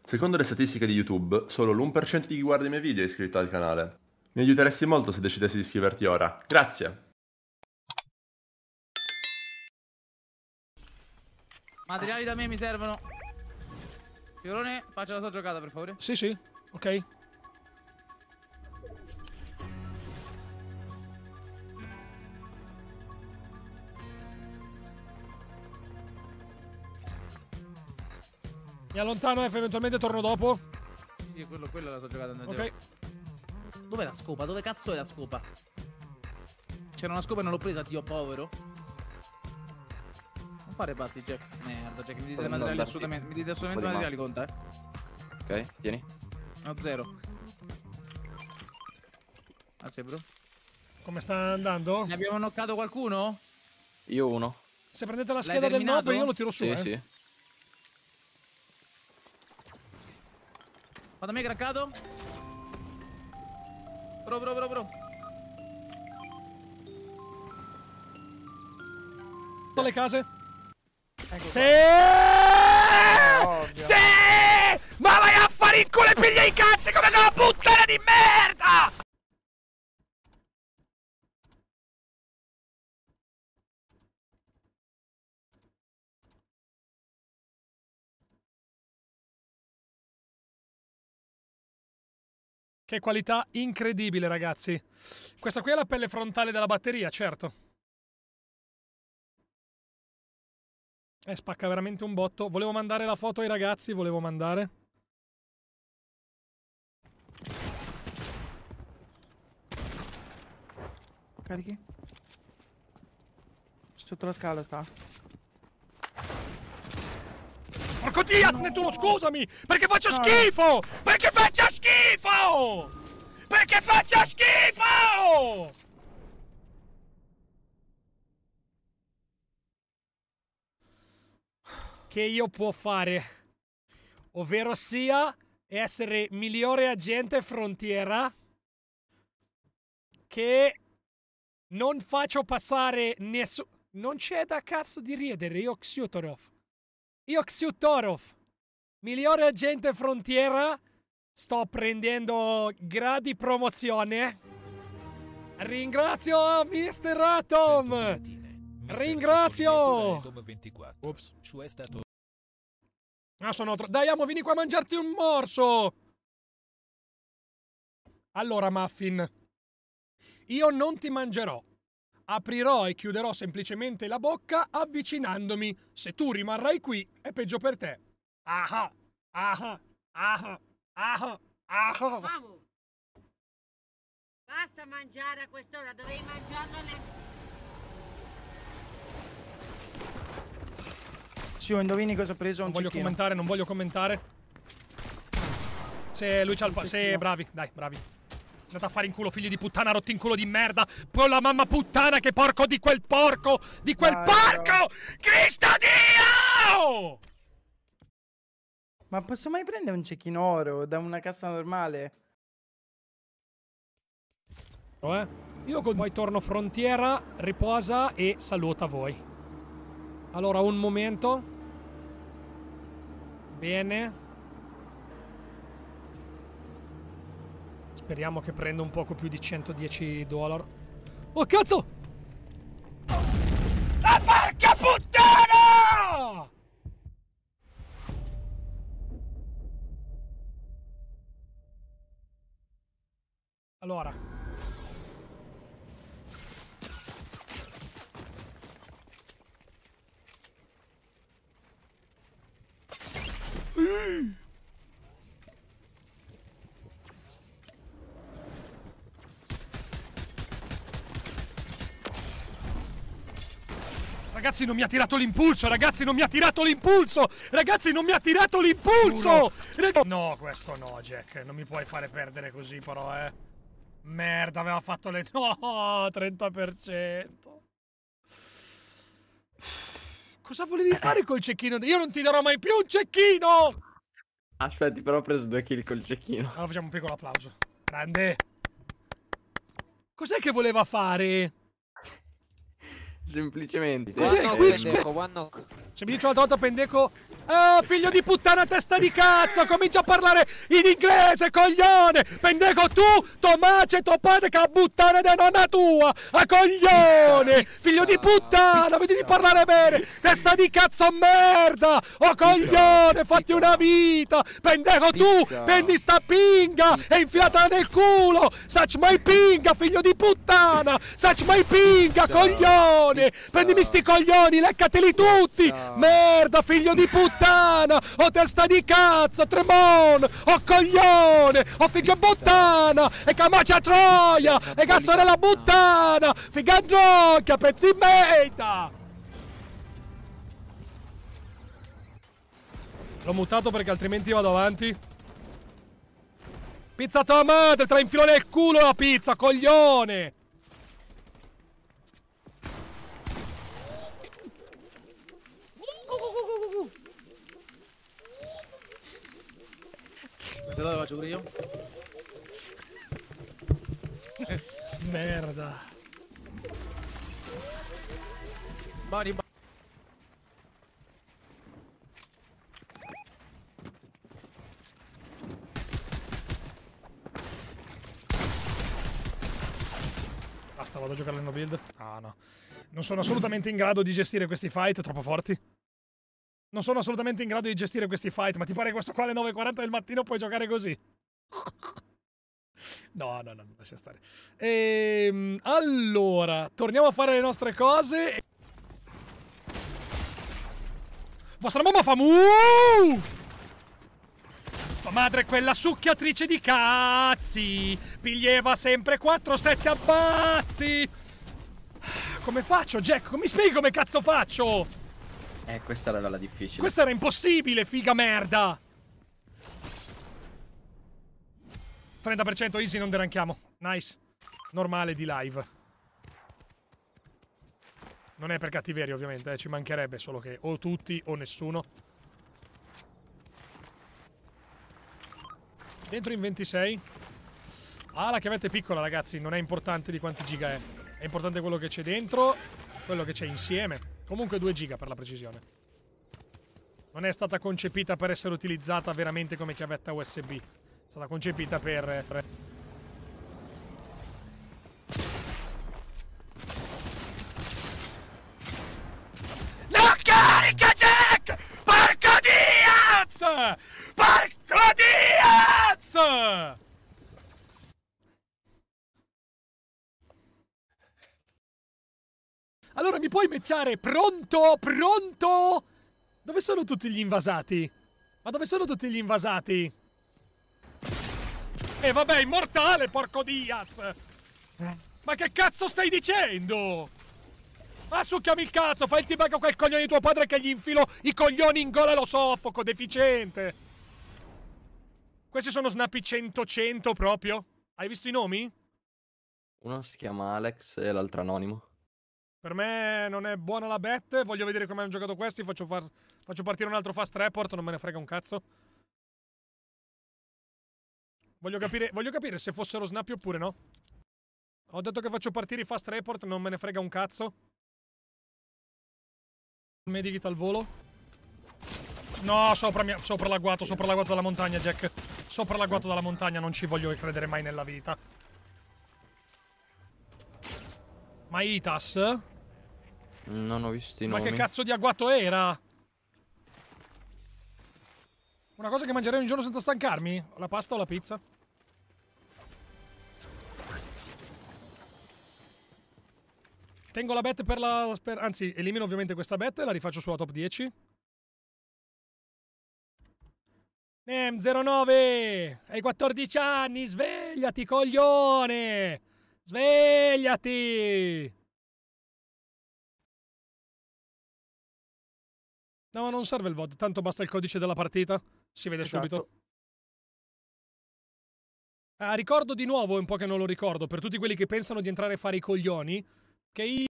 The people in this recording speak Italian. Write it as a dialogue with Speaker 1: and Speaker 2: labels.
Speaker 1: Secondo le statistiche di YouTube, solo l'1% di chi guarda i miei video è iscritto al canale. Mi aiuteresti molto se decidessi di iscriverti ora. Grazie!
Speaker 2: Materiali da me mi servono. Fiorone, faccia la sua giocata per favore.
Speaker 3: Sì, sì, ok. Mi allontano F, eventualmente torno dopo.
Speaker 2: Sì, quello è la sua giocata.
Speaker 3: Ok.
Speaker 2: Dov'è la scopa? Dove cazzo è la scopa? C'era una scopa e non l'ho presa, Dio povero. Non fare passi, Jack. Merda, Jack, mi dite materiali assolutamente. Mi dite assolutamente materiali, conta,
Speaker 4: Ok, tieni.
Speaker 2: No, 0. Grazie, bro.
Speaker 3: Come sta andando?
Speaker 2: Ne abbiamo knoccato qualcuno?
Speaker 4: Io uno.
Speaker 3: Se prendete la scheda del nob io lo tiro su,
Speaker 4: Sì, sì.
Speaker 2: Fa da me craccato? Bro.
Speaker 3: Le case?
Speaker 5: Ecco
Speaker 3: Sì!
Speaker 5: Ovvio.
Speaker 3: Sì! Ma vai a fare in culo e piglia i cazzi come una puttana di merda! Che qualità incredibile, ragazzi. Questa qui è la pelle frontale della batteria, certo. Spacca veramente un botto. Volevo mandare la foto ai ragazzi, volevo mandare.
Speaker 5: Carichi? Sotto la scala sta.
Speaker 3: Porco Diaz, Nettuno, scusami! Perché faccio schifo! Perché faccio schifo! Perché faccio schifo! Che io può fare, ovvero sia essere migliore agente frontiera, che non faccio passare nessuno. Non c'è da cazzo di ridere, io Xiutorov, migliore agente frontiera, sto prendendo gradi promozione. Ringrazio Mr. Atom. Ringrazio. Ops. Ah, dai, amo, vieni qua a mangiarti un morso. Allora, Muffin, io non ti mangerò. Aprirò e chiuderò semplicemente la bocca avvicinandomi. Se tu rimarrai qui, è peggio per te. Ah, ah, ah, ah, ah.
Speaker 6: Amo. Basta mangiare a quest'ora, dovevi mangiarlo alle...
Speaker 5: Sì, indovini cosa ho preso?
Speaker 3: Non
Speaker 5: Un
Speaker 3: voglio
Speaker 5: cecchino.
Speaker 3: commentare, non voglio commentare. Se lui c'ha il... Se, bravi, dai, bravi. Andate a fare in culo, figli di puttana, rotti in culo di merda. Poi la mamma puttana, che porco di quel porco! Di quel porco! Cristo Dio!
Speaker 5: Ma posso mai prendere un cecchino oro da una cassa normale?
Speaker 3: Io con voi torno frontiera, riposa e saluta voi. Allora, un momento. Bene. Speriamo che prenda un poco più di $110. Oh, cazzo! La porca puttana! Allora. Ragazzi, non mi ha tirato l'impulso! Ragazzi, non mi ha tirato l'impulso! Ragazzi, non mi ha tirato l'impulso! No, questo no, Jack. Non mi puoi fare perdere così, però, Merda, aveva fatto le... No, 30%. Cosa volevi fare col cecchino? Io non ti darò mai più un cecchino!
Speaker 4: Aspetti, però ho preso 2 kill col cecchino.
Speaker 3: Allora facciamo un piccolo applauso. Grande. Cos'è che voleva fare?
Speaker 4: Semplicemente.
Speaker 3: Cos'è? Se mi dice un'altra volta, pendeco, Oh, figlio di puttana, testa di cazzo! Comincia a parlare in inglese, coglione! Pendeco tu, tomace, tuo padre che buttane da nonna tua! A coglione! Figlio di puttana, vedi di parlare bene! Testa di cazzo merda! Oh coglione, fatti una vita! Pendeco tu, prendi sta pinga e infilatela nel culo! Such my pinga, figlio di puttana! Such my pinga, coglione! Prendimi sti coglioni, leccateli tutti! Merda, figlio di puttana! Oh testa di cazzo, Tremon! Oh coglione! Oh figa buttana! E camacia troia! E cassorella buttana! Figa giochia, pezzi in meta! L'ho mutato perché altrimenti vado avanti. Pizza tua madre, te la infilo nel culo la pizza, coglione!
Speaker 2: Vedete lo faccio pure io?
Speaker 3: Merda.
Speaker 2: Bari,
Speaker 3: Basta, vado a giocare no build. Ah no. Non sono assolutamente in grado di gestire questi fight, troppo forti. Non sono assolutamente in grado di gestire questi fight, ma ti pare che questo qua alle 9:40 del mattino puoi giocare così? No, lascia stare. Allora, torniamo a fare le nostre cose. Vostra mamma fa mu! Tua madre è quella succhiatrice di cazzi! Piglieva sempre 4-7 abbazzi! Come faccio, Jack? Mi spieghi come cazzo faccio?
Speaker 4: Questa era la difficile.
Speaker 3: Questa era impossibile, figa merda! 30% easy, non deranchiamo. Nice. Normale di live. Non è per cattiveria, ovviamente, ci mancherebbe, solo che o tutti o nessuno. Dentro in 26. Ah, la chiavetta è piccola, ragazzi. Non è importante di quanti giga è. È importante quello che c'è dentro, quello che c'è insieme. Comunque 2 giga per la precisione. Non è stata concepita per essere utilizzata veramente come chiavetta USB. È stata concepita per... No, carica, Jack! Porco Diaz! Porco Diaz! Allora mi puoi matchare? Pronto? Pronto? Dove sono tutti gli invasati? Ma dove sono tutti gli invasati? Vabbè, immortale, porco Diaz! Ma che cazzo stai dicendo? Ma succhiami il cazzo, fai il teabag a quel coglione di tuo padre che gli infilo i coglioni in gola e lo soffoco, deficiente! Questi sono Snappy 100-100 proprio? Hai visto i nomi?
Speaker 4: Uno si chiama Alex e l'altro Anonimo.
Speaker 3: Per me non è buona la bet, voglio vedere come hanno giocato questi, faccio partire un altro fast report, non me ne frega un cazzo. Voglio capire se fossero Snappy oppure no. Ho detto che faccio partire i fast report, non me ne frega un cazzo. Medikit al volo. No, sopra l'agguato dalla montagna, Jack. Sopra l'agguato dalla montagna, non ci voglio credere mai nella vita. Ma Itas?
Speaker 4: Non ho visto i nomi.
Speaker 3: Ma che cazzo di agguato era? Una cosa che mangerei un giorno senza stancarmi? La pasta o la pizza? Tengo la bet per la... anzi, elimino ovviamente questa bet e la rifaccio sulla top 10. 09! Hai 14 anni! Svegliati, coglione! Svegliati! No, ma non serve il VOD, tanto basta il codice della partita. Si vede subito. Ricordo di nuovo, un po' che non lo ricordo, per tutti quelli che pensano di entrare a fare i coglioni, che